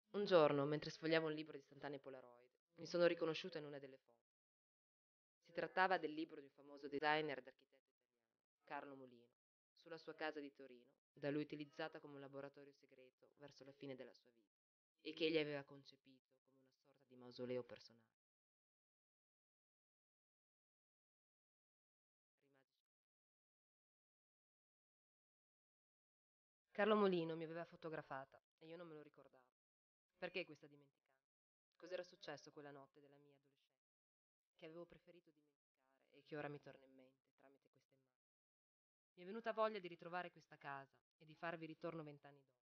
Un giorno, mentre sfogliavo un libro di istantanee Polaroid, mi sono riconosciuta in una delle foto. Si trattava del libro di un famoso designer ed architetto italiano, Carlo Molino, sulla sua casa di Torino, da lui utilizzata come un laboratorio segreto verso la fine della sua vita, e che egli aveva concepito come una sorta di mausoleo personale. Rimasi. Carlo Molino mi aveva fotografata e io non me lo ricordavo. Perché questa dimenticanza? Cos'era successo quella notte della mia adolescenza, che avevo preferito dimenticare e che ora mi torna in mente tramite questa immagine? Mi è venuta voglia di ritrovare questa casa e di farvi ritorno 20 anni dopo.